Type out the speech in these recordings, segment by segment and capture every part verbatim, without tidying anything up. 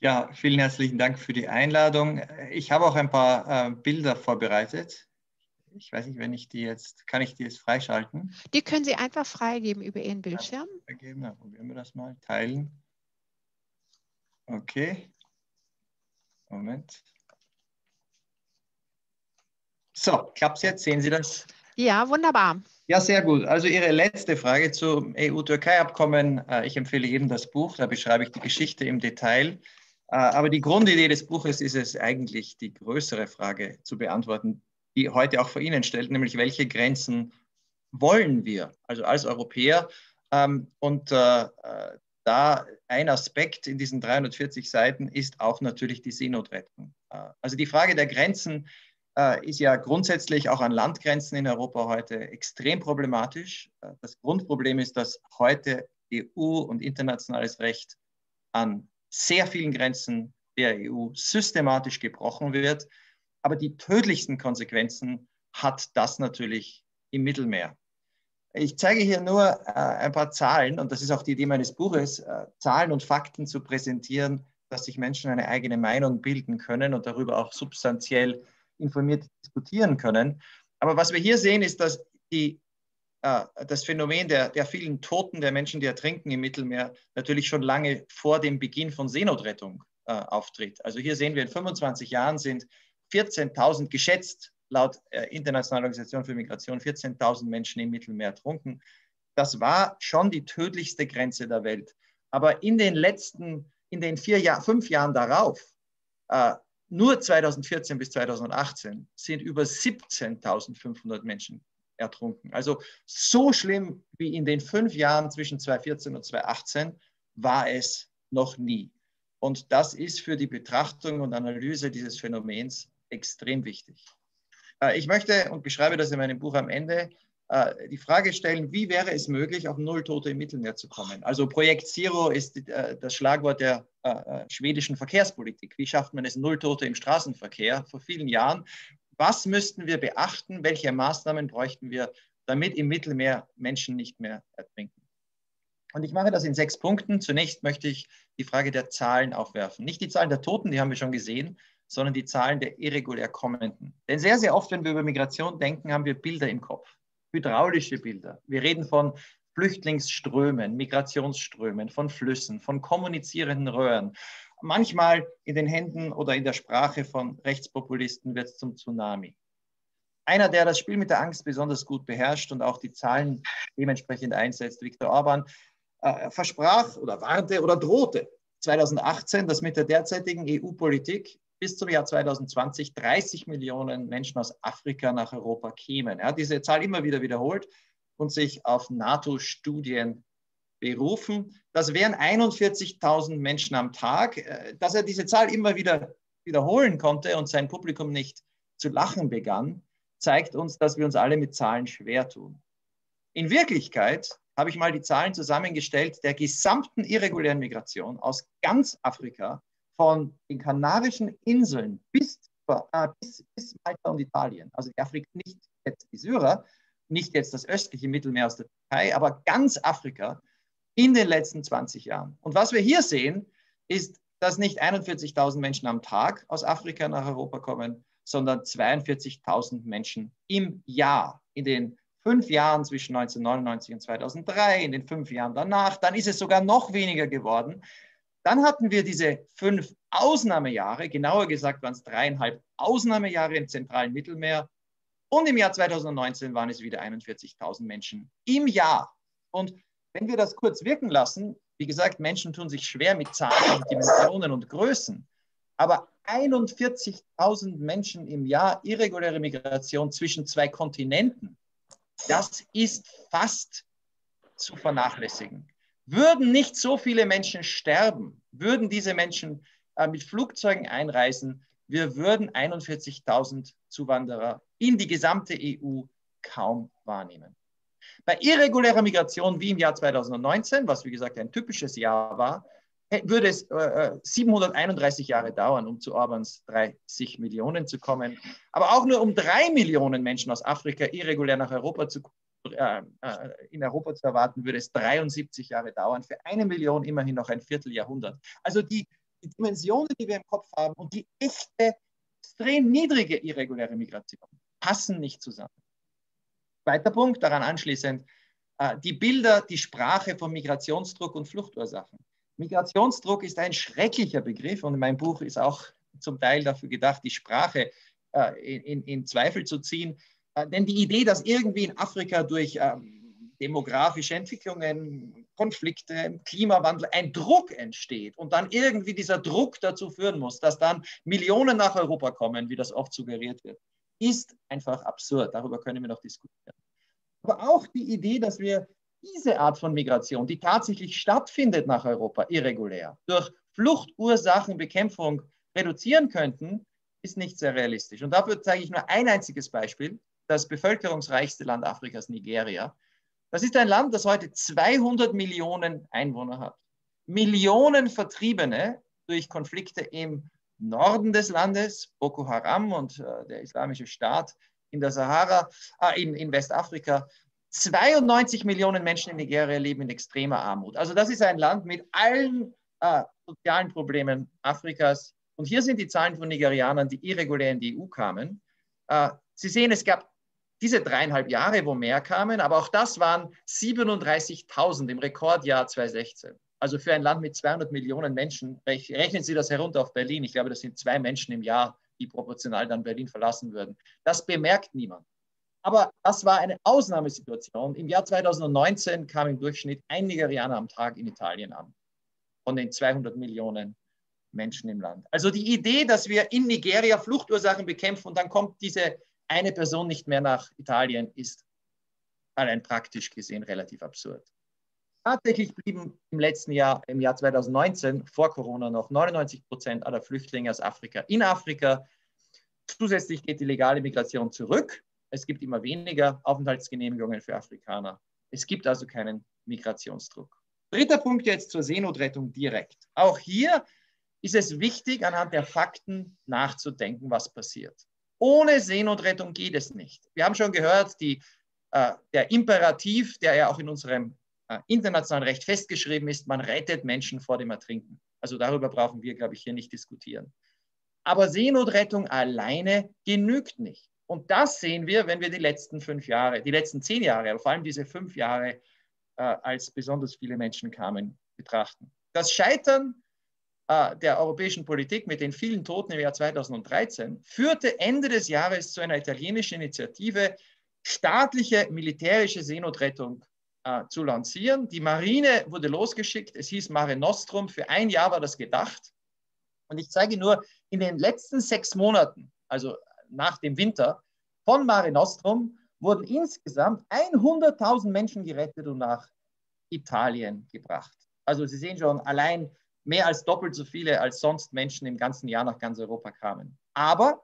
Ja, vielen herzlichen Dank für die Einladung. Ich habe auch ein paar äh, Bilder vorbereitet. Ich weiß nicht, wenn ich die jetzt, kann ich die jetzt freischalten? Die können Sie einfach freigeben über Ihren Bildschirm. Freigeben, dann probieren wir das mal. Teilen. Okay. Moment. So, klappt es jetzt? Sehen Sie das? Ja, wunderbar. Ja, sehr gut. Also Ihre letzte Frage zum E U-Türkei-Abkommen. Ich empfehle jedem das Buch, da beschreibe ich die Geschichte im Detail. Aber die Grundidee des Buches ist es eigentlich, die größere Frage zu beantworten, die heute auch vor Ihnen stellt, nämlich welche Grenzen wollen wir, also als Europäer? Und da ein Aspekt in diesen dreihundertvierzig Seiten ist auch natürlich die Seenotrettung. Also die Frage der Grenzen ist ja grundsätzlich auch an Landgrenzen in Europa heute extrem problematisch. Das Grundproblem ist, dass heute E U und internationales Recht an sehr vielen Grenzen der E U systematisch gebrochen wird. Aber die tödlichsten Konsequenzen hat das natürlich im Mittelmeer. Ich zeige hier nur äh, ein paar Zahlen, und das ist auch die Idee meines Buches, äh, Zahlen und Fakten zu präsentieren, dass sich Menschen eine eigene Meinung bilden können und darüber auch substanziell informiert diskutieren können. Aber was wir hier sehen, ist, dass die, äh, das Phänomen der, der vielen Toten, der Menschen, die ertrinken im Mittelmeer, natürlich schon lange vor dem Beginn von Seenotrettung äh, auftritt. Also hier sehen wir, in fünfundzwanzig Jahren sind vierzehntausend geschätzt, laut äh, Internationaler Organisation für Migration, vierzehntausend Menschen im Mittelmeer ertrunken. Das war schon die tödlichste Grenze der Welt. Aber in den letzten, in den vier Jahr, fünf Jahren darauf, äh, nur zweitausendvierzehn bis zweitausendachtzehn, sind über siebzehntausendfünfhundert Menschen ertrunken. Also so schlimm wie in den fünf Jahren zwischen zweitausendvierzehn und zweitausendachtzehn war es noch nie. Und das ist für die Betrachtung und Analyse dieses Phänomens extrem wichtig. Ich möchte, und beschreibe das in meinem Buch am Ende, die Frage stellen, wie wäre es möglich, auf Null Tote im Mittelmeer zu kommen? Also Projekt Zero ist das Schlagwort der schwedischen Verkehrspolitik. Wie schafft man es, Null Tote im Straßenverkehr vor vielen Jahren? Was müssten wir beachten? Welche Maßnahmen bräuchten wir, damit im Mittelmeer Menschen nicht mehr ertrinken? Und ich mache das in sechs Punkten. Zunächst möchte ich die Frage der Zahlen aufwerfen. Nicht die Zahlen der Toten, die haben wir schon gesehen, sondern die Zahlen der irregulär Kommenden. Denn sehr, sehr oft, wenn wir über Migration denken, haben wir Bilder im Kopf, hydraulische Bilder. Wir reden von Flüchtlingsströmen, Migrationsströmen, von Flüssen, von kommunizierenden Röhren. Manchmal in den Händen oder in der Sprache von Rechtspopulisten wird es zum Tsunami. Einer, der das Spiel mit der Angst besonders gut beherrscht und auch die Zahlen dementsprechend einsetzt, Viktor Orban, äh, versprach oder warnte oder drohte zweitausendachtzehn, dass mit der derzeitigen E U-Politik bis zum Jahr zweitausendzwanzig dreißig Millionen Menschen aus Afrika nach Europa kämen. Er hat diese Zahl immer wieder wiederholt und sich auf NATO-Studien berufen. Das wären einundvierzigtausend Menschen am Tag. Dass er diese Zahl immer wieder wiederholen konnte und sein Publikum nicht zu lachen begann, zeigt uns, dass wir uns alle mit Zahlen schwer tun. In Wirklichkeit habe ich mal die Zahlen zusammengestellt der gesamten irregulären Migration aus ganz Afrika, von den Kanarischen Inseln bis, äh, bis, bis Malta und Italien. Also die Afrika, nicht jetzt die Syrer, nicht jetzt das östliche Mittelmeer aus der Türkei, aber ganz Afrika in den letzten zwanzig Jahren. Und was wir hier sehen, ist, dass nicht einundvierzigtausend Menschen am Tag aus Afrika nach Europa kommen, sondern zweiundvierzigtausend Menschen im Jahr. In den fünf Jahren zwischen neunzehnhundertneunundneunzig und zweitausenddrei, in den fünf Jahren danach, dann ist es sogar noch weniger geworden. Dann hatten wir diese fünf Ausnahmejahre, genauer gesagt waren es dreieinhalb Ausnahmejahre im zentralen Mittelmeer. Und im Jahr zweitausendneunzehn waren es wieder einundvierzigtausend Menschen im Jahr. Und wenn wir das kurz wirken lassen, wie gesagt, Menschen tun sich schwer mit Zahlen und Dimensionen und Größen, aber einundvierzigtausend Menschen im Jahr irreguläre Migration zwischen zwei Kontinenten, das ist fast zu vernachlässigen. Würden nicht so viele Menschen sterben, würden diese Menschen äh, mit Flugzeugen einreisen, wir würden einundvierzigtausend Zuwanderer in die gesamte E U kaum wahrnehmen. Bei irregulärer Migration wie im Jahr zweitausendneunzehn, was wie gesagt ein typisches Jahr war, würde es äh, siebenhunderteinunddreißig Jahre dauern, um zu Orbans dreißig Millionen zu kommen. Aber auch nur um drei Millionen Menschen aus Afrika irregulär nach Europa zu kommen, in Europa zu erwarten, würde es dreiundsiebzig Jahre dauern. Für eine Million immerhin noch ein Vierteljahrhundert. Also die die Dimensionen, die wir im Kopf haben und die echte, extrem niedrige irreguläre Migration passen nicht zusammen. Zweiter Punkt, daran anschließend, äh, die Bilder, die Sprache von Migrationsdruck und Fluchtursachen. Migrationsdruck ist ein schrecklicher Begriff und mein Buch ist auch zum Teil dafür gedacht, die Sprache äh, in, in Zweifel zu ziehen. Äh, denn die Idee, dass irgendwie in Afrika durch ähm, demografische Entwicklungen, Konflikte, Klimawandel ein Druck entsteht und dann irgendwie dieser Druck dazu führen muss, dass dann Millionen nach Europa kommen, wie das oft suggeriert wird, ist einfach absurd. Darüber können wir noch diskutieren. Aber auch die Idee, dass wir diese Art von Migration, die tatsächlich stattfindet nach Europa, irregulär, durch Fluchtursachenbekämpfung reduzieren könnten, ist nicht sehr realistisch. Und dafür zeige ich nur ein einziges Beispiel, das bevölkerungsreichste Land Afrikas, Nigeria. Das ist ein Land, das heute zweihundert Millionen Einwohner hat. Millionen Vertriebene durch Konflikte im Norden des Landes, Boko Haram und äh, der Islamische Staat in der Sahara, äh, in, in Westafrika. zweiundneunzig Millionen Menschen in Nigeria leben in extremer Armut. Also das ist ein Land mit allen äh, sozialen Problemen Afrikas. Und hier sind die Zahlen von Nigerianern, die irregulär in die E U kamen. Äh, Sie sehen, es gab diese dreieinhalb Jahre, wo mehr kamen, aber auch das waren siebenunddreißigtausend im Rekordjahr zweitausendsechzehn. Also für ein Land mit zweihundert Millionen Menschen, rechnen Sie das herunter auf Berlin. Ich glaube, das sind zwei Menschen im Jahr, die proportional dann Berlin verlassen würden. Das bemerkt niemand. Aber das war eine Ausnahmesituation. Im Jahr zweitausendneunzehn kam im Durchschnitt ein Nigerianer am Tag in Italien an, von den zweihundert Millionen Menschen im Land. Also die Idee, dass wir in Nigeria Fluchtursachen bekämpfen und dann kommt diese eine Person nicht mehr nach Italien, ist allein praktisch gesehen relativ absurd. Tatsächlich blieben im letzten Jahr, im Jahr zweitausendneunzehn, vor Corona noch neunundneunzig Prozent aller Flüchtlinge aus Afrika in Afrika. Zusätzlich geht die legale Migration zurück. Es gibt immer weniger Aufenthaltsgenehmigungen für Afrikaner. Es gibt also keinen Migrationsdruck. Dritter Punkt jetzt zur Seenotrettung direkt. Auch hier ist es wichtig, anhand der Fakten nachzudenken, was passiert. Ohne Seenotrettung geht es nicht. Wir haben schon gehört, die, äh, der Imperativ, der ja auch in unserem äh, internationalen Recht festgeschrieben ist, man rettet Menschen vor dem Ertrinken. Also darüber brauchen wir, glaube ich, hier nicht diskutieren. Aber Seenotrettung alleine genügt nicht. Und das sehen wir, wenn wir die letzten fünf Jahre, die letzten zehn Jahre, aber vor allem diese fünf Jahre, äh, als besonders viele Menschen kamen, betrachten. Das Scheitern äh, der europäischen Politik mit den vielen Toten im Jahr zweitausenddreizehn führte Ende des Jahres zu einer italienischen Initiative, staatliche militärische Seenotrettung äh, zu lancieren. Die Marine wurde losgeschickt. Es hieß Mare Nostrum. Für ein Jahr war das gedacht. Und ich zeige nur, in den letzten sechs Monaten, also nach dem Winter, von Mare Nostrum wurden insgesamt hunderttausend Menschen gerettet und nach Italien gebracht. Also Sie sehen schon, allein mehr als doppelt so viele als sonst Menschen im ganzen Jahr nach ganz Europa kamen. Aber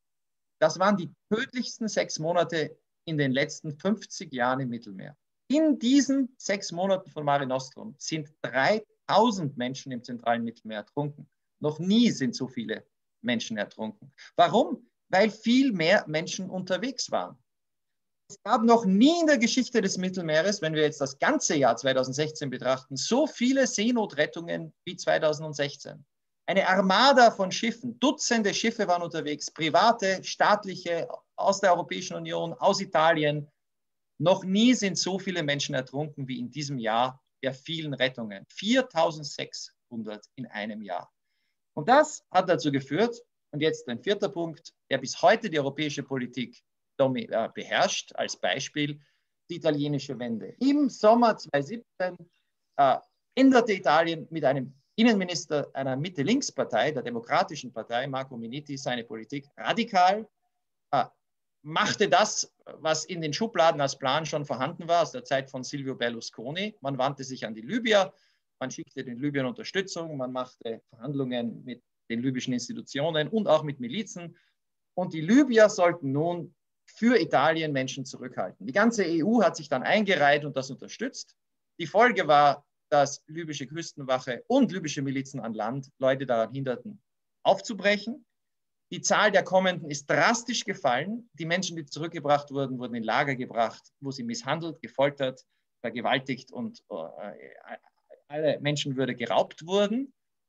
das waren die tödlichsten sechs Monate in den letzten fünfzig Jahren im Mittelmeer. In diesen sechs Monaten von Mare Nostrum sind dreitausend Menschen im zentralen Mittelmeer ertrunken. Noch nie sind so viele Menschen ertrunken. Warum? Weil viel mehr Menschen unterwegs waren. Es gab noch nie in der Geschichte des Mittelmeeres, wenn wir jetzt das ganze Jahr zweitausendsechzehn betrachten, so viele Seenotrettungen wie zweitausendsechzehn. Eine Armada von Schiffen, Dutzende Schiffe waren unterwegs, private, staatliche, aus der Europäischen Union, aus Italien. Noch nie sind so viele Menschen ertrunken wie in diesem Jahr der vielen Rettungen. viertausendsechshundert in einem Jahr. Und das hat dazu geführt, und jetzt ein vierter Punkt, der bis heute die europäische Politik beherrscht, als Beispiel die italienische Wende. Im Sommer zweitausendsiebzehn äh, änderte Italien mit einem Innenminister einer Mitte-Links-Partei, der Demokratischen Partei, Marco Minniti, seine Politik radikal, äh, machte das, was in den Schubladen als Plan schon vorhanden war, aus der Zeit von Silvio Berlusconi. Man wandte sich an die Libyer, man schickte den Libyern Unterstützung, man machte Verhandlungen mit den libyschen Institutionen und auch mit Milizen. Und die Libyer sollten nun für Italien Menschen zurückhalten. Die ganze E U hat sich dann eingereiht und das unterstützt. Die Folge war, dass libysche Küstenwache und libysche Milizen an Land Leute daran hinderten, aufzubrechen. Die Zahl der Kommenden ist drastisch gefallen. Die Menschen, die zurückgebracht wurden, wurden in Lager gebracht, wo sie misshandelt, gefoltert, vergewaltigt und äh, alle Menschenwürde geraubt wurden.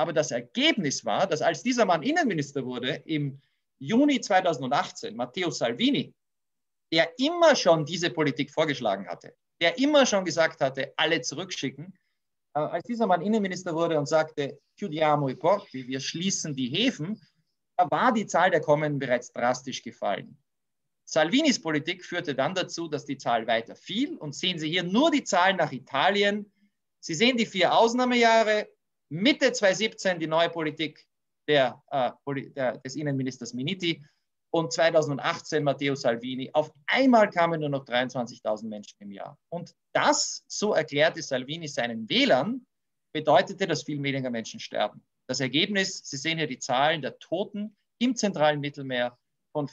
Aber das Ergebnis war, dass als dieser Mann Innenminister wurde, im Juni zweitausendachtzehn, Matteo Salvini, der immer schon diese Politik vorgeschlagen hatte, der immer schon gesagt hatte, alle zurückschicken, äh, als dieser Mann Innenminister wurde und sagte, chiudiamo i porti, wir schließen die Häfen, da war die Zahl der Kommenden bereits drastisch gefallen. Salvinis Politik führte dann dazu, dass die Zahl weiter fiel. Und sehen Sie hier nur die Zahlen nach Italien. Sie sehen die vier Ausnahmejahre. Mitte zweitausendsiebzehn die neue Politik der, äh, der, des Innenministers Minniti und zweitausendachtzehn Matteo Salvini. Auf einmal kamen nur noch dreiundzwanzigtausend Menschen im Jahr. Und das, so erklärte Salvini seinen Wählern, bedeutete, dass viel weniger Menschen sterben. Das Ergebnis, Sie sehen hier die Zahlen der Toten im zentralen Mittelmeer von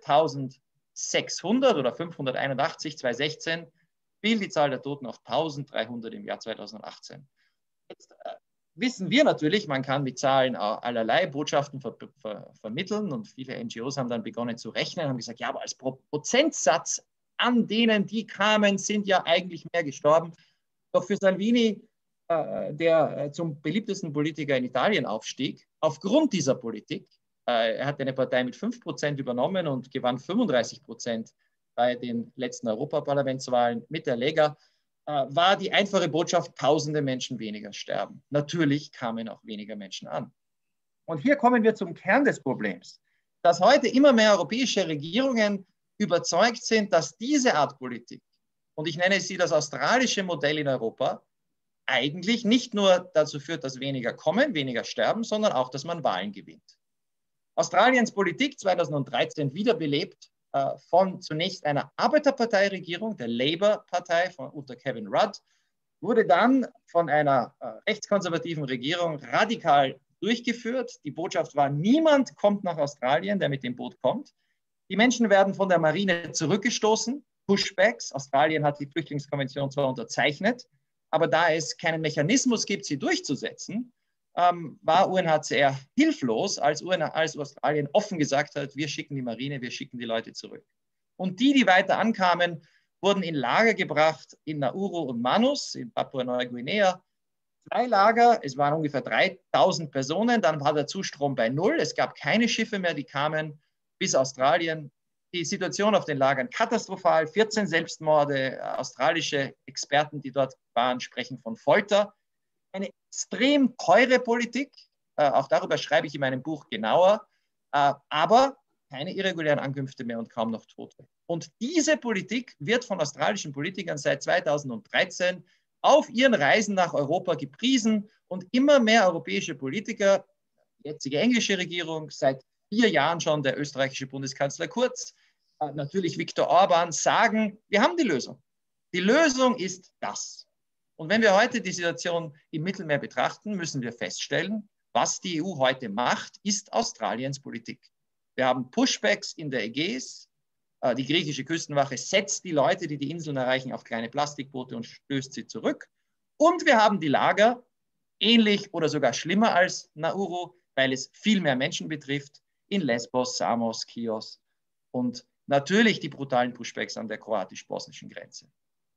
viertausendsechshundert oder fünfhunderteinundachtzig zweitausendsechzehn fiel die Zahl der Toten auf eintausenddreihundert im Jahr zweitausendachtzehn. Jetzt äh, wissen wir natürlich, man kann mit Zahlen allerlei Botschaften ver ver vermitteln und viele N G Os haben dann begonnen zu rechnen, haben gesagt, ja, aber als Pro Prozentsatz an denen, die kamen, sind ja eigentlich mehr gestorben. Doch für Salvini, äh, der äh, zum beliebtesten Politiker in Italien aufstieg, aufgrund dieser Politik, äh, er hat eine Partei mit fünf Prozent übernommen und gewann fünfunddreißig Prozent bei den letzten Europaparlamentswahlen mit der Lega, war die einfache Botschaft, tausende Menschen weniger sterben. Natürlich kamen auch weniger Menschen an. Und hier kommen wir zum Kern des Problems, dass heute immer mehr europäische Regierungen überzeugt sind, dass diese Art Politik, und ich nenne sie das australische Modell in Europa, eigentlich nicht nur dazu führt, dass weniger kommen, weniger sterben, sondern auch, dass man Wahlen gewinnt. Australiens Politik zweitausenddreizehn wiederbelebt von zunächst einer Arbeiterparteiregierung, der Labour-Partei unter Kevin Rudd, wurde dann von einer äh, rechtskonservativen Regierung radikal durchgeführt. Die Botschaft war, niemand kommt nach Australien, der mit dem Boot kommt. Die Menschen werden von der Marine zurückgestoßen, Pushbacks. Australien hat die Flüchtlingskonvention zwar unterzeichnet, aber da es keinen Mechanismus gibt, sie durchzusetzen, Ähm, war U N H C R hilflos, als, U N als Australien offen gesagt hat, wir schicken die Marine, wir schicken die Leute zurück. Und die, die weiter ankamen, wurden in Lager gebracht in Nauru und Manus, in Papua-Neuguinea. Zwei Lager, es waren ungefähr dreitausend Personen, dann war der Zustrom bei null, es gab keine Schiffe mehr, die kamen bis Australien. Die Situation auf den Lagern katastrophal, vierzehn Selbstmorde, australische Experten, die dort waren, sprechen von Folter. Eine extrem teure Politik, äh, auch darüber schreibe ich in meinem Buch genauer, äh, aber keine irregulären Ankünfte mehr und kaum noch Tote. Und diese Politik wird von australischen Politikern seit zweitausenddreizehn auf ihren Reisen nach Europa gepriesen und immer mehr europäische Politiker, die jetzige englische Regierung, seit vier Jahren schon der österreichische Bundeskanzler Kurz, äh, natürlich Viktor Orban, sagen, wir haben die Lösung. Die Lösung ist das. Und wenn wir heute die Situation im Mittelmeer betrachten, müssen wir feststellen, was die E U heute macht, ist Australiens Politik. Wir haben Pushbacks in der Ägäis. Die griechische Küstenwache setzt die Leute, die die Inseln erreichen, auf kleine Plastikboote und stößt sie zurück. Und wir haben die Lager, ähnlich oder sogar schlimmer als Nauru, weil es viel mehr Menschen betrifft, in Lesbos, Samos, Chios und natürlich die brutalen Pushbacks an der kroatisch-bosnischen Grenze.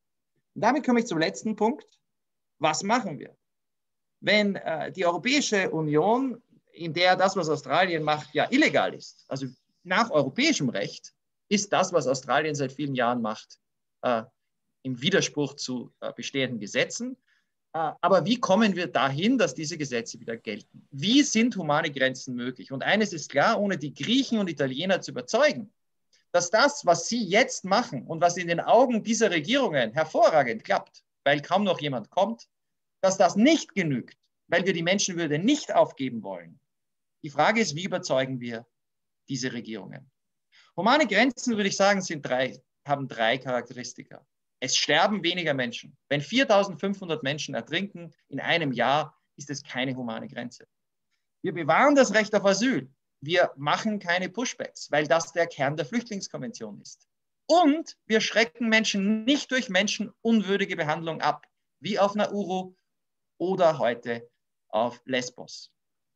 Und damit komme ich zum letzten Punkt. Was machen wir? Wenn äh, die Europäische Union, in der das, was Australien macht, ja illegal ist, also nach europäischem Recht, ist das, was Australien seit vielen Jahren macht, äh, im Widerspruch zu äh, bestehenden Gesetzen. Äh, aber wie kommen wir dahin, dass diese Gesetze wieder gelten? Wie sind humane Grenzen möglich? Und eines ist klar, ohne die Griechen und Italiener zu überzeugen, dass das, was sie jetzt machen und was in den Augen dieser Regierungen hervorragend klappt, weil kaum noch jemand kommt, dass das nicht genügt, weil wir die Menschenwürde nicht aufgeben wollen. Die Frage ist, wie überzeugen wir diese Regierungen? Humane Grenzen, würde ich sagen, sind drei, haben drei Charakteristika. Es sterben weniger Menschen. Wenn viertausendfünfhundert Menschen ertrinken in einem Jahr, ist es keine humane Grenze. Wir bewahren das Recht auf Asyl. Wir machen keine Pushbacks, weil das der Kern der Flüchtlingskonvention ist. Und wir schrecken Menschen nicht durch menschenunwürdige Behandlung ab, wie auf Nauru oder heute auf Lesbos.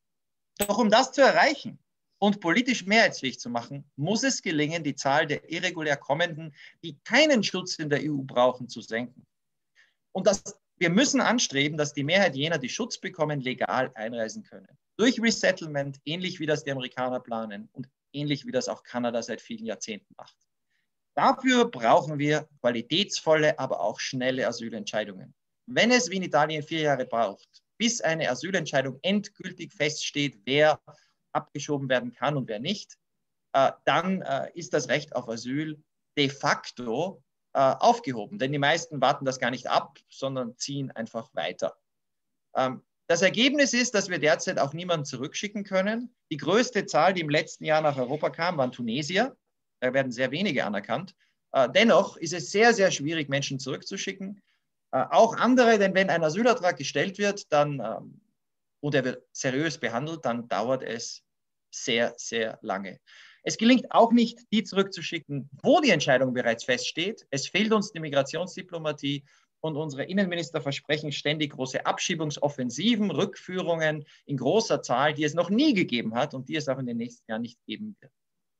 Doch um das zu erreichen und politisch mehrheitsfähig zu machen, muss es gelingen, die Zahl der irregulär Kommenden, die keinen Schutz in der E U brauchen, zu senken. Und das wir müssen anstreben, dass die Mehrheit jener, die Schutz bekommen, legal einreisen können. Durch Resettlement, ähnlich wie das die Amerikaner planen und ähnlich wie das auch Kanada seit vielen Jahrzehnten macht. Dafür brauchen wir qualitätsvolle, aber auch schnelle Asylentscheidungen. Wenn es wie in Italien vier Jahre braucht, bis eine Asylentscheidung endgültig feststeht, wer abgeschoben werden kann und wer nicht, äh, dann äh, ist das Recht auf Asyl de facto äh, aufgehoben. Denn die meisten warten das gar nicht ab, sondern ziehen einfach weiter. Ähm, das Ergebnis ist, dass wir derzeit auch niemanden zurückschicken können. Die größte Zahl, die im letzten Jahr nach Europa kam, waren Tunesier. Da werden sehr wenige anerkannt. Äh, dennoch ist es sehr, sehr schwierig, Menschen zurückzuschicken. Äh, auch andere, denn wenn ein Asylantrag gestellt wird, dann, ähm, und er wird seriös behandelt, dann dauert es sehr, sehr lange. Es gelingt auch nicht, die zurückzuschicken, wo die Entscheidung bereits feststeht. Es fehlt uns die Migrationsdiplomatie und unsere Innenminister versprechen ständig große Abschiebungsoffensiven, Rückführungen in großer Zahl, die es noch nie gegeben hat und die es auch in den nächsten Jahren nicht geben wird.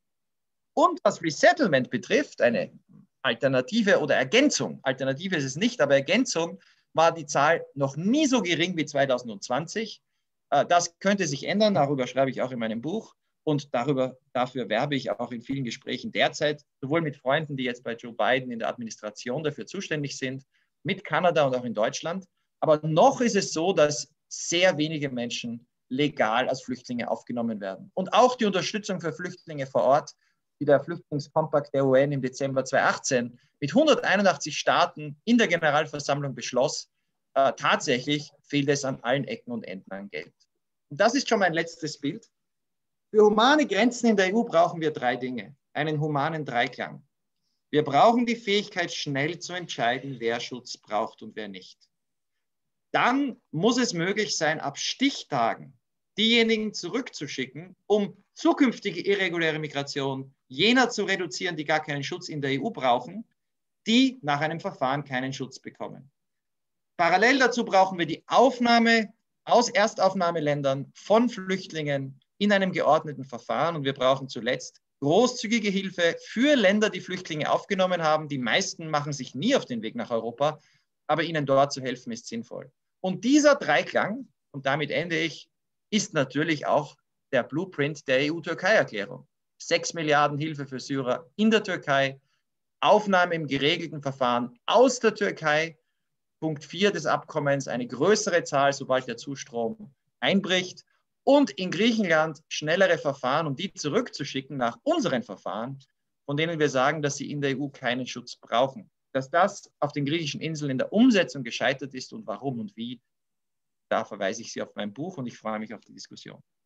Und was Resettlement betrifft, eine Alternative oder Ergänzung, Alternative ist es nicht, aber Ergänzung, war die Zahl noch nie so gering wie zweitausendzwanzig. Das könnte sich ändern, darüber schreibe ich auch in meinem Buch und darüber, dafür werbe ich auch in vielen Gesprächen derzeit, sowohl mit Freunden, die jetzt bei Joe Biden in der Administration dafür zuständig sind, mit Kanada und auch in Deutschland. Aber noch ist es so, dass sehr wenige Menschen legal als Flüchtlinge aufgenommen werden. Und auch die Unterstützung für Flüchtlinge vor Ort, die der Flüchtlingskompakt der U N im Dezember zweitausendachtzehn mit hunderteinundachtzig Staaten in der Generalversammlung beschloss, äh, tatsächlich fehlt es an allen Ecken und Enden an Geld. Und das ist schon mein letztes Bild. Für humane Grenzen in der E U brauchen wir drei Dinge, einen humanen Dreiklang. Wir brauchen die Fähigkeit, schnell zu entscheiden, wer Schutz braucht und wer nicht. Dann muss es möglich sein, ab Stichtagen diejenigen zurückzuschicken, um zukünftige irreguläre Migration jener zu reduzieren, die gar keinen Schutz in der E U brauchen, die nach einem Verfahren keinen Schutz bekommen. Parallel dazu brauchen wir die Aufnahme aus Erstaufnahmeländern von Flüchtlingen in einem geordneten Verfahren und wir brauchen zuletzt großzügige Hilfe für Länder, die Flüchtlinge aufgenommen haben. Die meisten machen sich nie auf den Weg nach Europa, aber ihnen dort zu helfen ist sinnvoll. Und dieser Dreiklang, und damit ende ich, ist natürlich auch der Blueprint der E U-Türkei-Erklärung. Sechs Milliarden Hilfe für Syrer in der Türkei, Aufnahme im geregelten Verfahren aus der Türkei, Punkt vier des Abkommens, eine größere Zahl, sobald der Zustrom einbricht und in Griechenland schnellere Verfahren, um die zurückzuschicken nach unseren Verfahren, von denen wir sagen, dass sie in der E U keinen Schutz brauchen. Dass das auf den griechischen Inseln in der Umsetzung gescheitert ist und warum und wie, da verweise ich Sie auf mein Buch und ich freue mich auf die Diskussion.